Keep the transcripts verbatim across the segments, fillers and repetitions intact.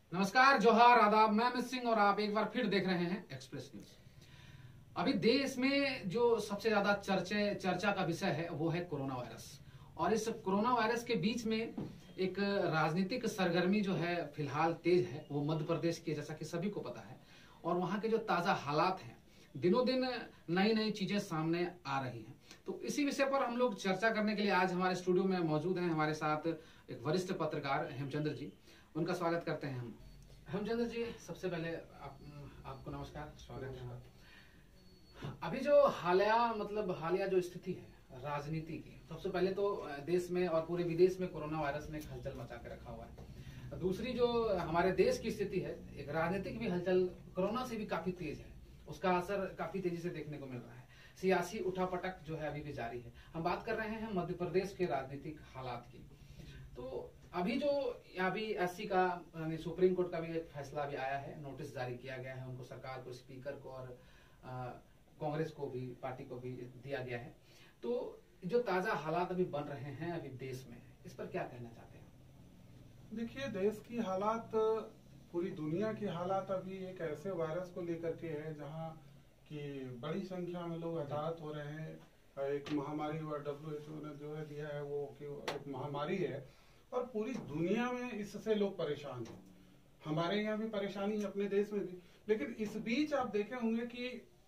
नमस्कार, जोहार, आदाब। मैं अमित सिंह और आप एक बार फिर देख रहे हैं एक्सप्रेस न्यूज। अभी देश में जो सबसे ज्यादा चर्चे चर्चा का विषय है वो है कोरोना वायरस। और इस कोरोना वायरस के बीच में एक राजनीतिक सरगर्मी जो है फिलहाल तेज है, वो मध्य प्रदेश की, जैसा कि सभी को पता है। और वहां के जो ताजा हालात हैं, दिनों दिन नई नई चीजें सामने आ रही हैं। तो इसी विषय पर हम लोग चर्चा करने के लिए आज हमारे स्टूडियो में मौजूद हैं हमारे साथ एक वरिष्ठ पत्रकार हेमचंद्र जी। उनका स्वागत करते हैं हम। हेमचंद्र जी, सबसे पहले आप, आपको नमस्कार, स्वागत है। अभी जो हालिया मतलब हालिया जो स्थिति है राजनीति की, सबसे पहले तो देश में और पूरे विदेश में कोरोना वायरस ने हलचल मचा के रखा हुआ है। दूसरी जो हमारे देश की स्थिति है, एक राजनीतिक भी हलचल कोरोना से भी काफी तेज है, उसका असर काफी तेजी से देखने को मिल रहा है। सियासी उठापटक जो है अभी भी जारी है। हम बात कर रहे हैं मध्य प्रदेश के राजनीतिक हालात की। तो अभी जो अभी एससी का यानी सुप्रीम कोर्ट का भी एक फैसला भी आया है, नोटिस जारी किया गया है उनको, सरकार को, स्पीकर को और कांग्रेस को भी, पार्टी को भी दिया गया है। तो जो ताजा हालात अभी बन रहे हैं अभी देश में, इस पर क्या कहना चाहते हैं? देखिए, देश की हालात, पूरी दुनिया की हालात अभी एक ऐसे वायरस को लेकर के है जहां कि बड़ी संख्या में लोग हताहत हो रहे हैं। एक महामारी हुआ, डब्ल्यू एच ओ ने जो है दिया है वो कि एक महामारी है और पूरी दुनिया में इससे लोग परेशान हैं। हमारे यहाँ भी परेशानी है, अपने देश में भी। लेकिन इस बीच आप देखे होंगे कि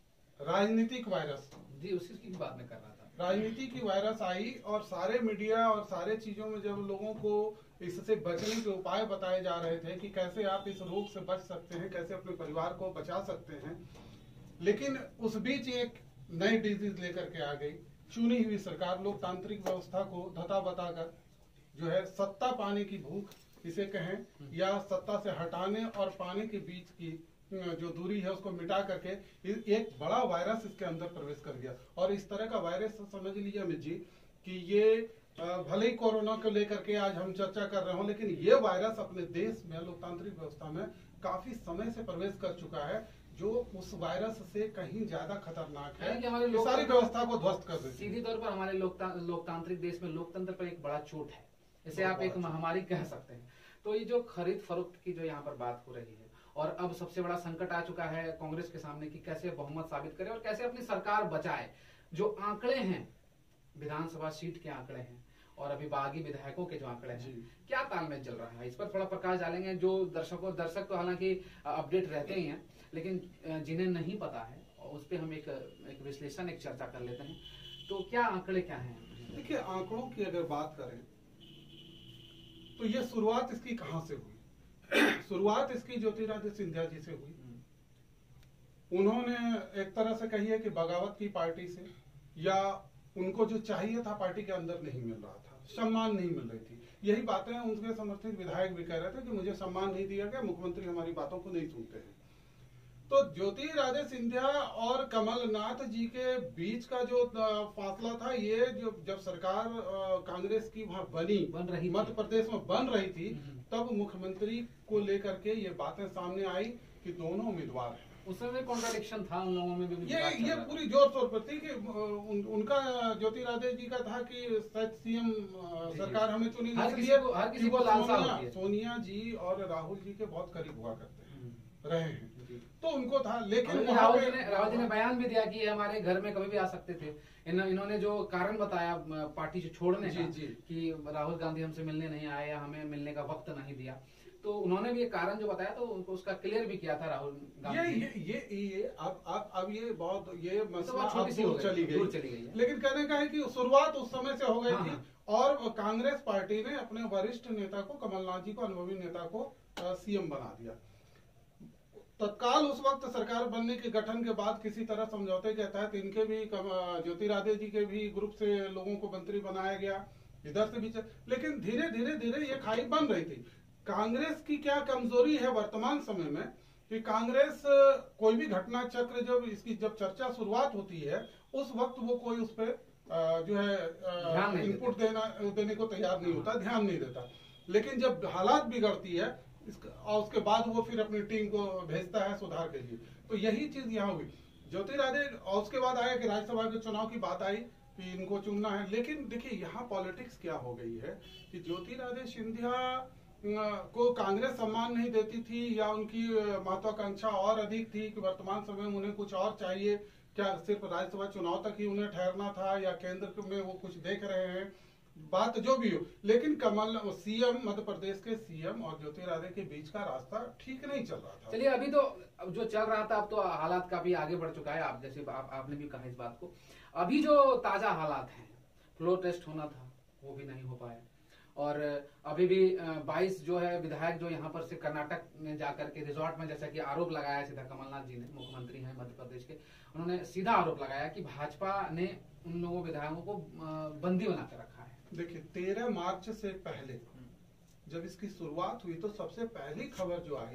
राजनीतिक वायरस, जी उसी की बात मैं कर रहा था, राजनीति की वायरस आई और सारे मीडिया और सारे चीजों में जब लोगों को इससे बचने के उपाय बताए जा रहे थे कि कैसे आप इस रोग से बच सकते हैं, कैसे अपने परिवार को बचा सकते हैं, लेकिन उस बीच एक नई डिजीज लेकर के आ गई। चुनी हुई सरकार लोकतांत्रिक व्यवस्था को धता बताकर जो है सत्ता पाने की भूख इसे कहें, या सत्ता से हटाने और पाने के बीच की जो दूरी है उसको मिटा करके एक बड़ा वायरस इसके अंदर प्रवेश कर गया। और इस तरह का वायरस समझ लीजिए अमित जी कि ये भले ही कोरोना को लेकर के आज हम चर्चा कर रहे हो, लेकिन ये वायरस अपने देश में लोकतांत्रिक व्यवस्था में काफी समय से प्रवेश कर चुका है, जो उस वायरस से कहीं ज्यादा खतरनाक है कि हमारे सारी व्यवस्था को ध्वस्त कर देती है। सीधी तौर पर हमारे लोकतांत्रिक देश में लोकतंत्र पर एक बड़ा चोट है, इसे आप एक महामारी कह सकते हैं। तो ये जो खरीद फरोख्त की जो यहाँ पर बात हो रही है, और अब सबसे बड़ा संकट आ चुका है कांग्रेस के सामने कि कैसे बहुमत साबित करे और कैसे अपनी सरकार बचाए। जो आंकड़े हैं, विधानसभा सीट के आंकड़े हैं और अभी बागी विधायकों के जो आंकड़े हैं, क्या तालमेल चल रहा है, इस पर थोड़ा प्रकाश डालेंगे। जो दर्शकों दर्शक तो हालांकि अपडेट रहते ही हैं, लेकिन जिन्हें नहीं पता है उस पर हम एक, एक विश्लेषण, एक चर्चा कर लेते हैं। तो क्या आंकड़े क्या हैं? देखिए, आंकड़ों की अगर बात करें तो ये शुरुआत इसकी कहां से हुई? शुरुआत इसकी ज्योतिरादित्य सिंधिया जी से हुई। उन्होंने एक तरह से कही है कि बगावत की पार्टी से, या उनको जो चाहिए था पार्टी के अंदर नहीं मिल रहा था, सम्मान नहीं मिल रही थी। यही बातें उनके समर्थित विधायक भी कह रहे थे कि मुझे सम्मान नहीं दिया गया, मुख्यमंत्री हमारी बातों को नहीं सुनते हैं। तो ज्योतिरादित्य सिंधिया और कमलनाथ जी के बीच का जो फासला था, ये जो जब सरकार कांग्रेस की वहां बनी, बन रही मध्य प्रदेश में बन रही थी, तब मुख्यमंत्री को लेकर के ये बातें सामने आई कि दोनों उम्मीदवार हैं। उस समय कॉन्ट्राडिक्शन था उन लोगों में भी। ये ये पूरी जोर शोर पर थी कि उन, उनका ज्योतिरादित्य जी का था कि शायद सीएम सरकार हमें चुनी, हर किसी को, हर किसी को लालसा होती है। सोनिया जी और राहुल जी के बहुत करीब हुआ करते हैं, रहे हैं, तो उनको था। लेकिन राहुल जी ने राहुल जी ने बयान भी दिया कि हमारे घर में कभी भी आ सकते थे। इन, इन्होंने जो कारण बताया पार्टी से छोड़ने जी, का, जी। कि राहुल गांधी हमसे मिलने नहीं आए या हमें मिलने का वक्त नहीं दिया, तो उन्होंने भी एक कारण जो बताया तो उनको उसका क्लियर भी किया था राहुल गांधी। ये ये ये ये अब अब अब ये बहुत ये मसला तो अब दूर चली गई, चली गई है। लेकिन कहने का है कि शुरुआत उस समय से हो गई थी। और कांग्रेस पार्टी ने अपने वरिष्ठ नेता को, कमलनाथ जी को, अनुभवी नेता को सीएम बना दिया। तत्काल उस वक्त सरकार बनने के गठन के बाद किसी तरह समझौते के तहत इनके भी, ज्योतिरादित्य जी के भी ग्रुप से लोगों को मंत्री बनाया गया, इधर से भी। लेकिन धीरे धीरे धीरे ये खाई बन रही थी। कांग्रेस की क्या कमजोरी है वर्तमान समय में कि कांग्रेस कोई भी घटना चक्र, जब इसकी जब चर्चा शुरुआत होती है, उस वक्त वो कोई उस पर जो है इनपुट देना देने को तैयार नहीं होता, ध्यान नहीं देता। लेकिन जब हालात बिगड़ती है और उसके बाद वो फिर अपनी टीम को भेजता है सुधार के लिए। तो यही चीज यहाँ हुई ज्योतिरादित्य। और उसके बाद आया कि राज्यसभा के चुनाव की बात आई कि इनको चुनना है। लेकिन देखिए, यहाँ पॉलिटिक्स क्या हो गई है कि ज्योतिरादित्य सिंधिया को कांग्रेस सम्मान नहीं देती थी या उनकी महत्वाकांक्षा और अधिक थी कि वर्तमान समय में उन्हें कुछ और चाहिए, क्या सिर्फ राज्यसभा चुनाव तक ही उन्हें ठहरना था या केंद्र में वो कुछ देख रहे हैं, बात जो भी हो, लेकिन कमल सीएम मध्य प्रदेश के सीएम और ज्योतिरादित्य के बीच का रास्ता ठीक नहीं चल रहा था। चलिए अभी तो अब जो चल रहा था अब तो हालात काफी आगे बढ़ चुका है। आप जैसे आप, आपने भी कहा इस बात को। अभी जो ताजा हालात हैं, फ्लोर टेस्ट होना था वो भी नहीं हो पाया और अभी भी बाईस जो है विधायक जो यहाँ पर से कर्नाटक में जाकर के रिजॉर्ट में, जैसा कि आरोप लगाया सीधा कमलनाथ जी ने, मुख्यमंत्री हैं मध्य प्रदेश के, उन्होंने सीधा आरोप लगाया कि भाजपा ने उन लोगों विधायकों को बंदी बनाकर रखा है। देखिए तेरह मार्च से पहले जब इसकी शुरुआत हुई तो सबसे पहली खबर जो आई,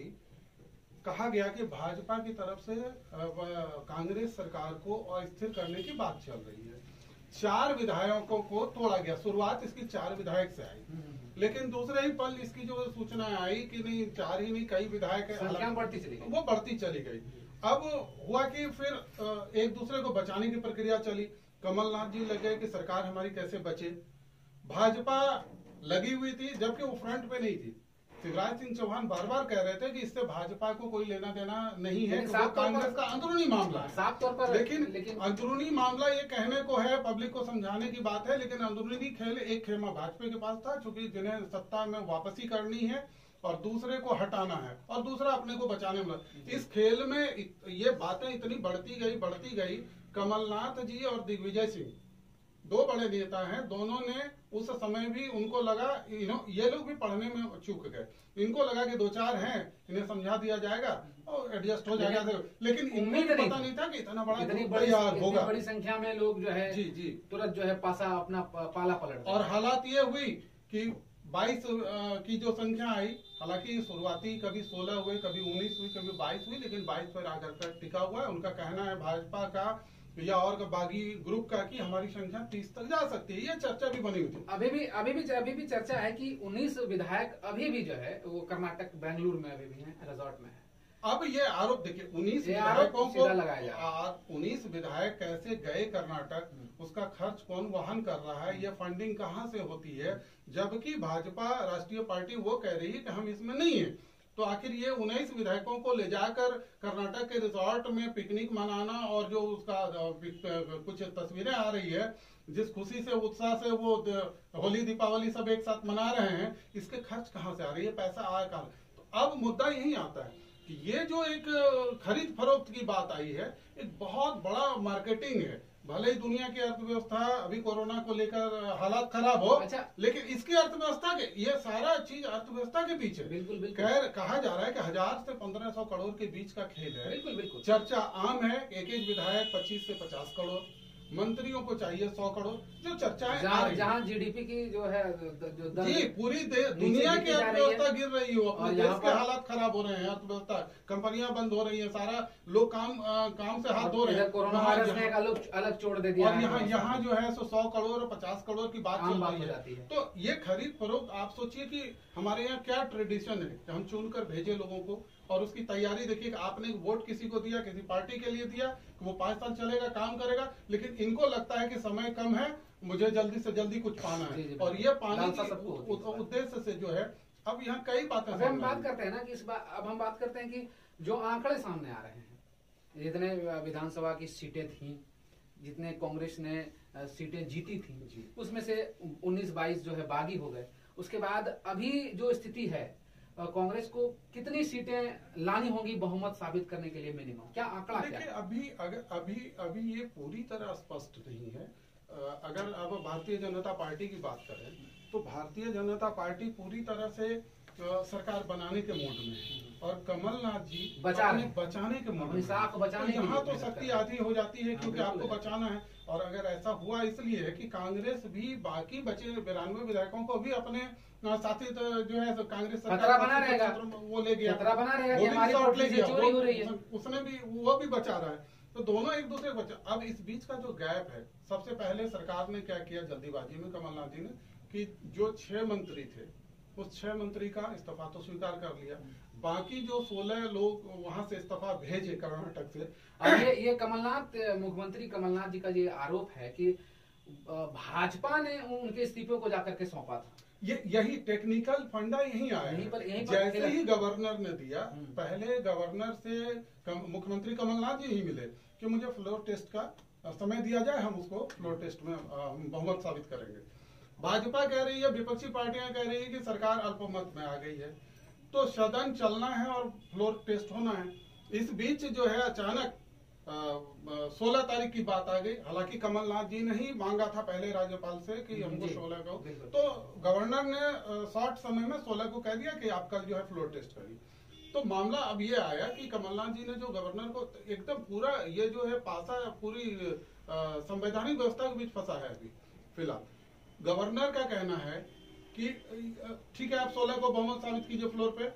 कहा गया कि भाजपा की तरफ से कांग्रेस सरकार को अस्थिर करने की बात चल रही है। चार विधायकों को तोड़ा गया, शुरुआत इसकी चार विधायक से आई, लेकिन दूसरे ही पल इसकी जो सूचना आई कि नहीं चार ही नहीं कई विधायक बढ़ती चली गई, वो बढ़ती चली गई। अब हुआ कि फिर एक दूसरे को बचाने की प्रक्रिया चली। कमलनाथ जी लगे कि सरकार हमारी कैसे बचे, भाजपा लगी हुई थी जबकि वो फ्रंट पे नहीं थी। शिवराज सिंह चौहान बार बार कह रहे थे कि इससे भाजपा को कोई लेना देना नहीं है, वो कांग्रेस का अंदरूनी मामला है साफ तौर पर। लेकिन, लेकिन अंदरूनी मामला ये कहने को है, पब्लिक को समझाने की बात है, लेकिन अंदरूनी खेल एक खेमा भाजपा के पास था, चूंकि जिन्हें सत्ता में वापसी करनी है और दूसरे को हटाना है और दूसरा अपने को बचाने में। इस खेल में ये बातें इतनी बढ़ती गई बढ़ती गई कमलनाथ जी और दिग्विजय सिंह दो बड़े नेता हैं, दोनों ने उस समय भी उनको लगा, ये लोग भी पढ़ने में चूक गए, इनको लगा कि दो चार हैं इन्हें समझा दिया जाएगा और एडजस्ट हो जाएगा, लेकिन इनमें भी पता नहीं था कि इतना बड़ा तैयार होगा, बड़ी संख्या में लोग जो है जी जी तुरंत जो है पासा अपना पाला पलट। और हालात ये हुई कि बाईस की जो संख्या आई, हालांकि शुरुआती कभी सोलह हुए, कभी उन्नीस हुई, कभी बाईस हुई, लेकिन बाईस पर आकर कर टिका हुआ है। उनका कहना है भाजपा का या और बागी ग्रुप का कि हमारी संख्या तीस तक जा सकती है, ये चर्चा भी बनी हुई थी। अभी भी अभी भी अभी भी चर्चा है कि उन्नीस विधायक अभी भी जो है वो कर्नाटक बेंगलुरु में अभी भी हैं, रिजॉर्ट में है। अब ये आरोप देखिए, उन्नीस विधायकों को उन्नीस विधायक कैसे गए कर्नाटक, उसका खर्च कौन वहन कर रहा है, ये फंडिंग कहाँ से होती है, जबकि भाजपा राष्ट्रीय पार्टी वो कह रही है कि हम इसमें नहीं है। तो आखिर ये उन्नीस विधायकों को ले जाकर कर्नाटक के रिजॉर्ट में पिकनिक मनाना और जो उसका कुछ तस्वीरें आ रही है, जिस खुशी से उत्साह से वो होली दीपावली सब एक साथ मना रहे हैं, इसके खर्च कहाँ से आ रही है, पैसा आया कहाँ। तो अब मुद्दा यही आता है कि ये जो एक खरीद फरोख्त की बात आई है, एक बहुत बड़ा मार्केटिंग है। भले ही दुनिया की अर्थव्यवस्था अभी कोरोना को लेकर हालात खराब हो, अच्छा, लेकिन इसकी अर्थव्यवस्था के ये सारा चीज अर्थव्यवस्था के पीछे बिल्कुल बिल्कुल कहा जा रहा है कि हजार से पंद्रह सौ करोड़ के बीच का खेल है। बिल्कुल बिल्कुल चर्चा आम है, एक एक विधायक पच्चीस से पचास करोड़, मंत्रियों को चाहिए सौ करोड़, जो चर्चाएं जहाँ जीडीपी की जो है जो जी पूरी दुनिया की अर्थव्यवस्था गिर रही हो, अपने देश के हालात खराब हो रहे हैं, अर्थव्यवस्था, कंपनियां बंद हो रही हैं, सारा लोग काम आ, काम से हाथ धो रहे हैं, कोरोना वायरस ने एक अलग अलग छोड़ दे दिया और यहाँ यहाँ जो है सो सौ करोड़ और पचास करोड़ की बात चल रही है। तो ये खरीद फरोख्त, आप सोचिए कि हमारे यहाँ क्या ट्रेडिशन है कि हम चुन कर भेजे लोगों को, और उसकी तैयारी देखिए, आपने वोट किसी को दिया, किसी पार्टी के लिए दिया, वो पांच साल चलेगा, काम करेगा, लेकिन इनको लगता है कि समय कम है, मुझे जल्दी से जल्दी कुछ पाना है, और ये पाने के उद्देश्य से जो है अब यहाँ कई बातें हम बात करते हैं ना कि इस बात अब हम बात करते हैं कि जो आंकड़े सामने आ रहे हैं, जितने विधानसभा की सीटें थी, जितने कांग्रेस ने सीटें जीती थी, उसमें से उन्नीस बाईस जो है बागी हो गए। उसके बाद अभी जो स्थिति है, कांग्रेस को कितनी सीटें लानी होंगी बहुमत साबित करने के लिए मिनिमम, क्या आंकड़ा क्या है? अभी अगर अभी अभी ये पूरी तरह स्पष्ट नहीं है। अगर अब भारतीय जनता पार्टी की बात करें तो भारतीय जनता पार्टी पूरी तरह से सरकार बनाने के मूड में है, और कमलनाथ जी बचाने बचाने के मूड में, साख बचाने तो यहाँ तो शक्ति आधी हो जाती है क्योंकि आपको बचाना है। और अगर ऐसा हुआ इसलिए है कि कांग्रेस भी बाकी बचे बिरानवे विधायकों को भी अपने साथी जो है कांग्रेस सरकार बना रहेगा, वो ले गया, बना रहेगा, उसने भी वो भी बचा रहा है, तो दोनों एक दूसरे को बचा। अब इस बीच का जो गैप है, सबसे पहले सरकार ने क्या किया जल्दीबाजी में, कमलनाथ जी ने, कि जो छह मंत्री थे उस छह मंत्री का इस्तीफा तो स्वीकार कर लिया, बाकी जो सोलह लोग वहां से इस्तीफा भेजे कर्नाटक से। अब ये ये कमलनाथ मुख्यमंत्री कमलनाथ जी का ये आरोप है कि भाजपा ने उनके इस्तीफे को जाकर के सौंपा था। ये यही टेक्निकल फंडा यही आया यहीं पर, यहीं पर जैसे ही गवर्नर ने दिया, पहले गवर्नर से कम, मुख्यमंत्री कमलनाथ जी ही मिले कि मुझे फ्लोर टेस्ट का समय दिया जाए, हम उसको फ्लोर टेस्ट में हम बहुमत साबित करेंगे। भाजपा कह रही है, विपक्षी पार्टियां कह रही है कि सरकार अल्पमत में आ गई है, तो सदन चलना है और फ्लोर टेस्ट होना है। इस बीच जो है अचानक सोलह तारीख की बात आ गई। हालांकि कमलनाथ जी ने ही मांगा था पहले राज्यपाल से कि हमको सोलह को, तो गवर्नर ने शॉर्ट समय में सोलह को कह दिया कि आप कल जो है फ्लोर टेस्ट करिए। तो मामला अब ये आया कि कमलनाथ जी ने जो गवर्नर को एकदम पूरा ये जो है पासा पूरी संवैधानिक व्यवस्था के बीच फंसा है अभी फिलहाल। गवर्नर का कहना है कि ठीक है, आप सोलह को बहुमत साबित कीजिए फ्लोर पे,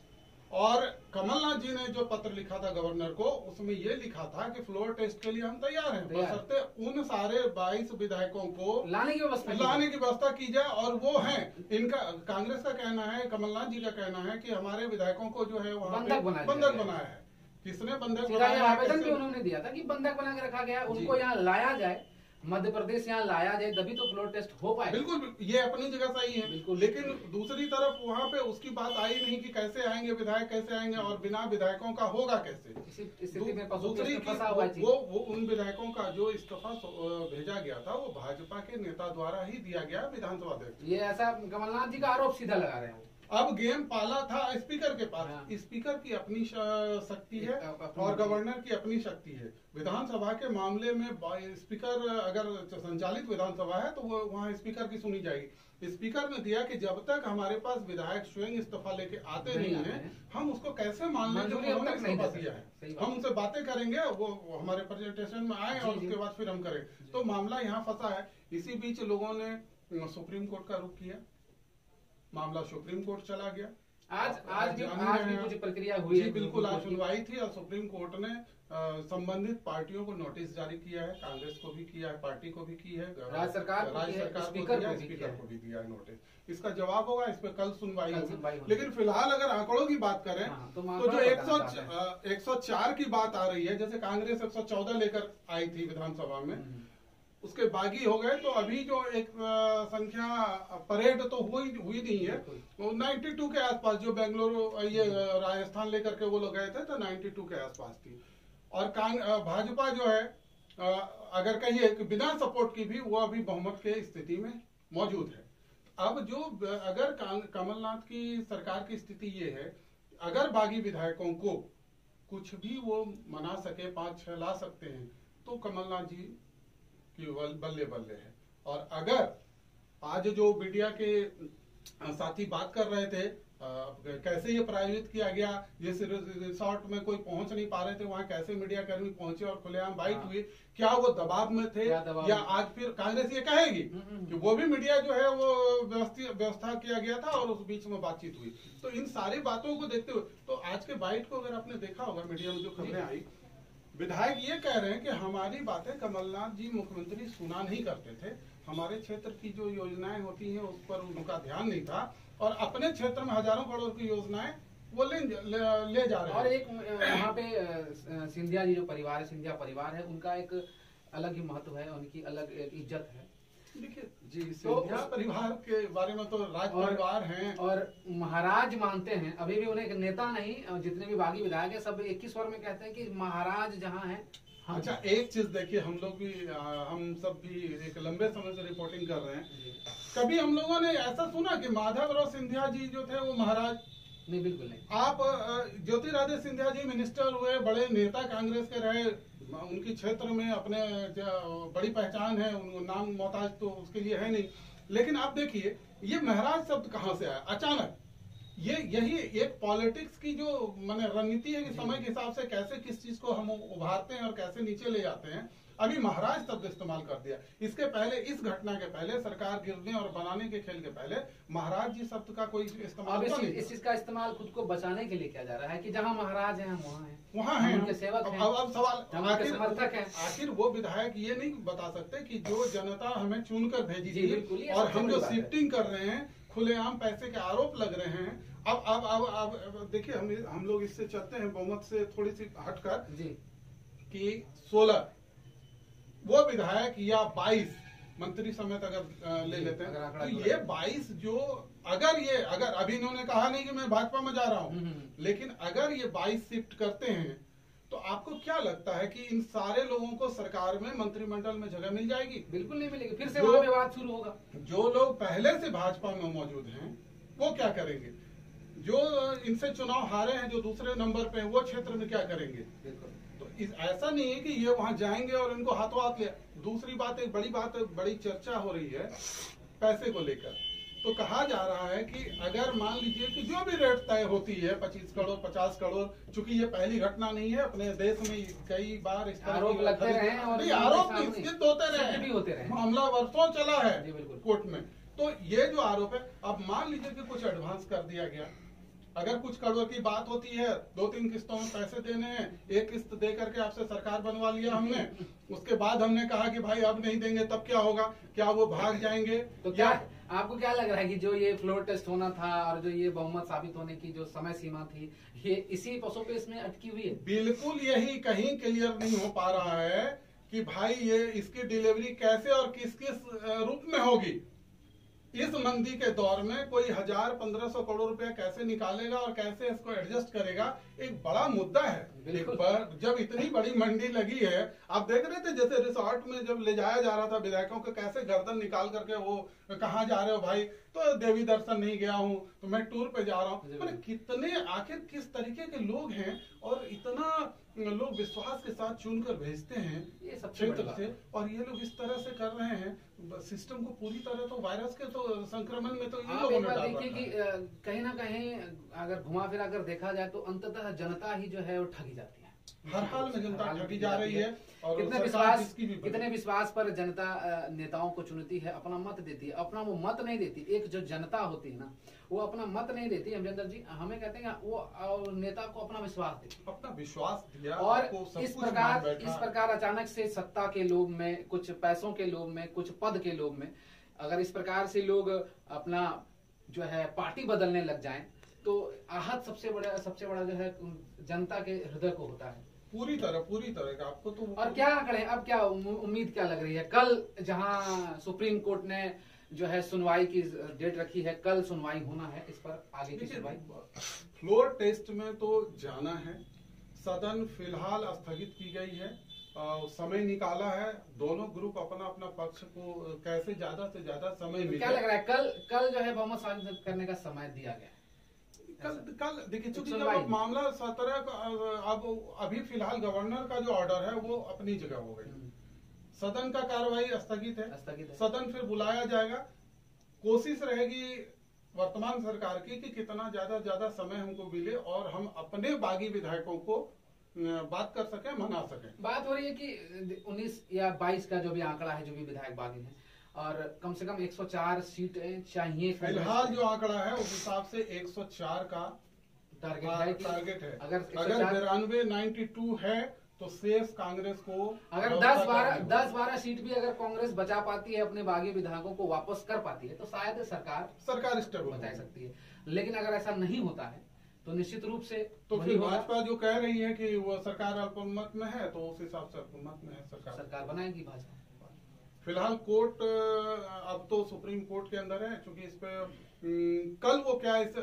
और कमलनाथ जी ने जो पत्र लिखा था गवर्नर को, उसमें ये लिखा था कि फ्लोर टेस्ट के लिए हम तैयार हैं, बशर्ते उन सारे बाईस विधायकों को लाने की व्यवस्था लाने की व्यवस्था की जाए। और वो हैं, इनका कांग्रेस का कहना है, कमलनाथ जी का कहना है कि हमारे विधायकों को जो है वहाँ बंधक बनाया बंधक बनाया है। किसने बंधक बनाया? आवेदन भी उन्होंने दिया था कि बंधक बना के रखा गया, उनको यहाँ लाया जाए, मध्य प्रदेश यहाँ लाया जाए, तभी तो फ्लोर टेस्ट हो पाए। बिल्कुल, ये अपनी जगह सही है, बिल्कुल। लेकिन दूसरी तरफ वहाँ पे उसकी बात आई नहीं कि कैसे आएंगे विधायक, कैसे आएंगे, और बिना विधायकों का होगा कैसे। दूसरी वो, वो वो उन विधायकों का जो इस्तीफा भेजा गया था वो भाजपा के नेता द्वारा ही दिया गया विधानसभा अध्यक्ष। ये ऐसा कमलनाथ जी का आरोप सीधा लगा रहे हैं। अब गेम पाला था स्पीकर के पास। हाँ। स्पीकर की अपनी शक्ति है और गवर्नर की अपनी शक्ति है। विधानसभा के मामले में स्पीकर अगर संचालित विधानसभा है तो वो वहाँ स्पीकर की सुनी जाएगी। स्पीकर ने दिया कि जब तक हमारे पास विधायक स्वयं इस्तीफा लेके आते नहीं, नहीं है, हम उसको कैसे मान लें कि उन्होंने इस्तीफा दिया है। हम उनसे बातें करेंगे, वो हमारे प्रेजेंटेशन में आए और उसके बाद फिर हम करें। तो मामला यहाँ फंसा है। इसी बीच लोगों ने सुप्रीम कोर्ट का रुख किया, मामला सुप्रीम कोर्ट चला गया। आज आज भी आज भी कुछ प्रक्रिया हुई है, बिल्कुल। आज सुनवाई थी और सुप्रीम कोर्ट ने संबंधित पार्टियों को नोटिस जारी किया है, कांग्रेस को भी किया है, पार्टी को भी की है, राज्य सरकार राज्य सरकार को दिया, स्पीकर को भी दिया है नोटिस। इसका जवाब होगा, इस पर कल सुनवाई होगी। लेकिन फिलहाल अगर आंकड़ों की बात करें तो जो एक सौ चार की बात आ रही है, जैसे कांग्रेस एक सौ चौदह लेकर आई थी विधानसभा में, उसके बागी हो गए, तो अभी जो एक संख्या परेड तो हुई हुई नहीं है, वो बानवे के आसपास, जो बेंगलुरु ये राजस्थान लेकर के वो लोग गए थे तो बानवे के आसपास थी। और भाजपा जो है अगर कहिए कि बिना सपोर्ट की भी वो अभी बहुमत के स्थिति में मौजूद है। अब जो अगर कमलनाथ की सरकार की स्थिति ये है, अगर बागी विधायकों को कुछ भी वो मना सके, पांच छह ला सकते हैं, तो कमलनाथ जी कि बल्ले बल्ले है। और अगर आज जो मीडिया के साथी बात कर रहे थे आ, कैसे ये प्रायोजित किया गया, जिस रिसोर्ट में कोई पहुंच नहीं पा रहे थे वहां कैसे मीडिया कर्मी पहुंचे और खुलेआम बाइट हाँ। हुई, क्या वो दबाव में थे दबाव या में? आज फिर कांग्रेस ये कहेगी कि वो भी मीडिया जो है वो व्यवस्था किया गया था और उस बीच में बातचीत हुई। तो इन सारी बातों को देखते हुए तो आज के बाइट को अगर आपने देखा होगा मीडिया में जो खबरें आई, विधायक ये कह रहे हैं कि हमारी बातें कमलनाथ जी मुख्यमंत्री सुना नहीं करते थे, हमारे क्षेत्र की जो योजनाएं होती हैं उस पर उनका ध्यान नहीं था, और अपने क्षेत्र में हजारों करोड़ की योजनाएं वो ले, ले, ले जा रहे हैं। और एक वहाँ पे सिंधिया जी जो परिवार है, सिंधिया परिवार है, उनका एक अलग ही महत्व है, उनकी अलग इज्जत है। देखिए जी, सिंधिया तो परिवार के बारे में तो राज परिवार हैं और महाराज मानते हैं। अभी भी उन्हें नेता नहीं, जितने भी बागी विधायक है सब एक ही स्वर में कहते हैं कि महाराज जहाँ है। अच्छा, एक चीज देखिए, हम लोग भी हम सब भी एक लंबे समय से रिपोर्टिंग कर रहे हैं, कभी हम लोगों ने ऐसा सुना कि माधवराव सिंधिया जी जो थे वो महाराज? नहीं, बिल्कुल नहीं। आप ज्योतिरादित्य सिंधिया जी मिनिस्टर हुए, बड़े नेता कांग्रेस के रहे, उनकी क्षेत्र में अपने बड़ी पहचान है, उनको नाम मोहताज तो उसके लिए है नहीं, लेकिन आप देखिए ये महाराज शब्द कहाँ से आया अचानक। ये यही एक पॉलिटिक्स की जो माने रणनीति है कि समय के हिसाब से कैसे किस चीज को हम उभारते हैं और कैसे नीचे ले जाते हैं। अभी महाराज शब्द इस्तेमाल कर दिया। इसके पहले, इस घटना के पहले, सरकार गिरने और बनाने के खेल के पहले महाराज जी शब्द का कोई इस्तेमाल नहीं। इस चीज का इस्तेमाल खुद को बचाने के लिए किया जा रहा है कि जहाँ महाराज हैं हम वहाँ हैं, वहाँ हैं, उनके सेवक हैं। अब अब सवाल आखिर समर्थक हैं। आखिर वो विधायक ये नहीं बता सकते कि जो जनता हमें चुनकर भेजी थी और हम जो शिफ्टिंग कर रहे हैं, खुलेआम पैसे के आरोप लग रहे हैं। अब अब अब अब देखिए, हम हम लोग इससे चलते हैं बहुमत से थोड़ी सी हटकर जी, कि सोलह वो विधायक या बाईस मंत्री समेत अगर ले लेते हैं अगर तो ये बाईस जो अगर ये अगर अभी इन्होंने कहा नहीं कि मैं भाजपा में जा रहा हूँ, लेकिन अगर ये बाईस शिफ्ट करते हैं तो आपको क्या लगता है कि इन सारे लोगों को सरकार में मंत्रिमंडल में जगह मिल जाएगी? बिल्कुल नहीं मिलेगी, फिर से वहां विवाद शुरू होगा। जो लोग पहले से भाजपा में मौजूद हैं वो क्या करेंगे? जो इनसे चुनाव हारे हैं, जो दूसरे नंबर पे हैं, वो क्षेत्र में क्या करेंगे? तो इस, ऐसा नहीं है कि ये वहां जाएंगे और इनको हाथों हाथ ले। दूसरी बात, एक बड़ी बात, बड़ी चर्चा हो रही है पैसे को लेकर। तो कहा जा रहा है कि अगर मान लीजिए कि जो भी रेट तय होती है पच्चीस करोड़ पचास करोड़, चूंकि ये पहली घटना नहीं है, अपने देश में कई बार इस तरह आरोप लगते रहे हैं और आरोप सिद्ध होते रहे होते रहे, मामला वर्षों चला है कोर्ट में। तो ये जो आरोप है, अब मान लीजिए कि कुछ एडवांस कर दिया गया, अगर कुछ करोड़ की बात होती है, दो तीन किस्तों में पैसे देने हैं, एक किस्त दे करके आपसे सरकार बनवा लिया हमने, उसके बाद हमने कहा कि भाई अब नहीं देंगे, तब क्या होगा? क्या वो भाग जाएंगे? तो क्या आपको क्या लग रहा है कि जो ये फ्लोर टेस्ट होना था और जो ये बहुमत साबित होने की जो समय सीमा थी, ये इसी पसोपेश में अटकी हुई है? बिल्कुल यही कहीं क्लियर नहीं हो पा रहा है कि भाई ये इसकी डिलीवरी कैसे और किस किस रूप में होगी। इस मंदी के दौर में कोई हजार पंद्रह सौ करोड़ रुपया कैसे निकालेगा और कैसे इसको एडजस्ट करेगा, एक बड़ा मुद्दा है। एक बार जब इतनी बड़ी मंडी लगी है, आप देख रहे थे जैसे रिसोर्ट में जब ले जाया जा रहा था विधायकों के, कैसे गर्दन निकाल करके वो कहाँ जा रहे हो भाई? तो देवी दर्शन नहीं गया हूँ, तो मैं टूर पे जा रहा हूँ। मतलब कितने आखिर किस तरीके के लोग हैं और इतना लोग विश्वास के साथ चुनकर भेजते हैं ये सबसे बड़ी बात है। और ये लोग इस तरह से कर रहे हैं सिस्टम को पूरी तरह। तो वायरस के तो संक्रमण में तो ये लोगों ने डाल रखा है। देखिए कि कहीं ना कहीं अगर घुमा फिरा कर देखा जाए तो अंततः जनता ही जो है वो ठगी जाती है। हर हाल में जनता ठगी जा रही है और कितने विश्वास कितने विश्वास पर जनता नेताओं को चुनती है, अपना मत देती है। अपना वो मत नहीं देती, एक जो जनता होती है ना, वो अपना मत नहीं देती। अमरिंदर जी हमें कहते हैं वो नेता को अपना विश्वास देती, अपना विश्वास दिया और इस प्रकार इस प्रकार अचानक से सत्ता के लोभ में, कुछ पैसों के लोभ में, कुछ पद के लोभ में, अगर इस प्रकार से लोग अपना जो है पार्टी बदलने लग जाएं तो आहत सबसे बड़ा सबसे बड़ा जो है जनता के हृदय को होता है पूरी तरह पूरी तरह का। आपको तो और क्या करें, अब क्या उम्मीद क्या लग रही है? कल जहां सुप्रीम कोर्ट ने जो है सुनवाई की डेट रखी है, कल सुनवाई होना है इस पर, आगे की सुनवाई। फ्लोर टेस्ट में तो जाना है, सदन फिलहाल स्थगित की गई है, आ, समय निकाला है, दोनों ग्रुप अपना अपना पक्ष को कैसे ज्यादा से ज्यादा समय मिले। क्या लग रहा है कल कल जो है बहुमत साबित करने का समय दिया गया? कल कल देखिए, चूंकि जब मामला सत्रह का, अब अभी फिलहाल गवर्नर का जो ऑर्डर है वो अपनी जगह हो गई, सदन का कार्रवाई स्थगित है, स्थगित है। सदन फिर बुलाया जाएगा। कोशिश रहेगी वर्तमान सरकार की कि कितना ज्यादा ज्यादा समय हमको मिले और हम अपने बागी विधायकों को बात कर सके, मना सके। बात हो रही है कि उन्नीस या बाईस का जो भी आंकड़ा है, जो भी विधायक बागी हैं, और कम से कम एक सौ चार सीटें चाहिए। फिलहाल जो आंकड़ा है उस हिसाब से एक सौ चार का टारगेट है, टारगेट है। अगर अगर बिरानवे नाइन्टी टू है तो शेष कांग्रेस को अगर दस बारह दस बारह सीट भी अगर कांग्रेस बचा पाती है, अपने बागी विधायकों को वापस कर पाती है, तो शायद सरकार सरकार स्टेबल बचा सकती है। लेकिन अगर ऐसा नहीं होता है तो निश्चित रूप से तो फिर भाजपा जो कह रही है कि वो सरकार अल्पमत में है, तो उस हिसाब से अल्पमत में है सरकार सरकार बनाएगी भाजपा। फिलहाल कोर्ट अब तो सुप्रीम कोर्ट के अंदर है, क्योंकि इस पे कल वो क्या इस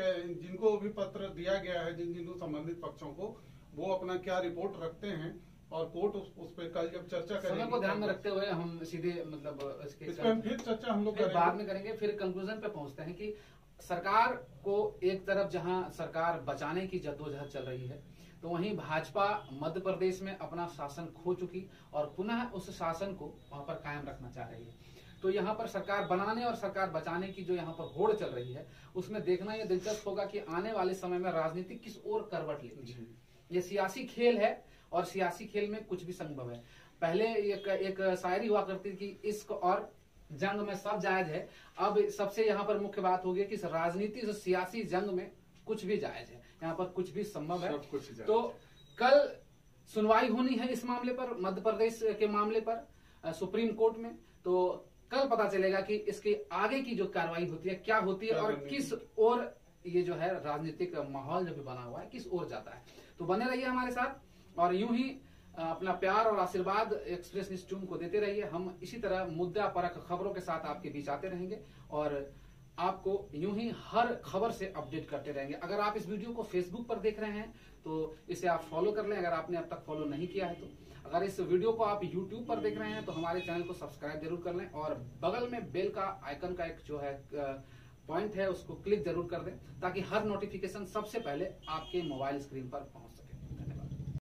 जिनको भी पत्र दिया गया है, जिन जिन संबंधित पक्षों को, वो अपना क्या रिपोर्ट रखते हैं और कोर्ट उस, उस पे कल जब चर्चा करेगी, समय को ध्यान में रखते हुए हम सीधे मतलब इसके इस पे फिर चर्चा हम लोग बाद में करेंगे। फिर कंक्लूजन पे पहुंचते हैं कि सरकार को एक तरफ जहां सरकार बचाने की जद्दोजहद चल रही है, तो वहीं भाजपा मध्य प्रदेश में अपना शासन खो चुकी और पुनः उस शासन को वहां पर कायम रखना चाह रही है। तो यहाँ पर सरकार बनाने और सरकार बचाने की जो यहाँ पर होड़ चल रही है, उसमें देखना यह दिलचस्प होगा कि आने वाले समय में राजनीति किस ओर करवट लेती है। ये सियासी खेल है और सियासी खेल में कुछ भी संभव है। पहले एक, एक शायरी हुआ करती थी, इश्क और जंग में सब जायज है। अब सबसे यहाँ पर मुख्य बात होगी कि राजनीति से सियासी जंग में कुछ भी जायज है, यहाँ पर कुछ भी संभव है। तो कल सुनवाई होनी है इस मामले पर, मध्य प्रदेश के मामले पर सुप्रीम कोर्ट में। तो कल पता चलेगा कि इसके आगे की जो कार्रवाई होती है क्या होती है और किस ओर ये जो है राजनीतिक माहौल जो भी बना हुआ है किस ओर जाता है। तो बने रहिए हमारे साथ और यूं ही अपना प्यार और आशीर्वाद एक्सप्रेस न्यूज टीम को देते रहिए। हम इसी तरह मुद्दा परक खबरों के साथ आपके बीच आते रहेंगे और आपको यूं ही हर खबर से अपडेट करते रहेंगे। अगर आप इस वीडियो को फेसबुक पर देख रहे हैं तो इसे आप फॉलो कर लें, अगर आपने अब तक फॉलो नहीं किया है तो। अगर इस वीडियो को आप यूट्यूब पर देख रहे हैं तो हमारे चैनल को सब्सक्राइब जरूर कर लें और बगल में बेल का आइकन का एक जो है पॉइंट है उसको क्लिक जरूर कर दें ताकि हर नोटिफिकेशन सबसे पहले आपके मोबाइल स्क्रीन पर पहुंच सके।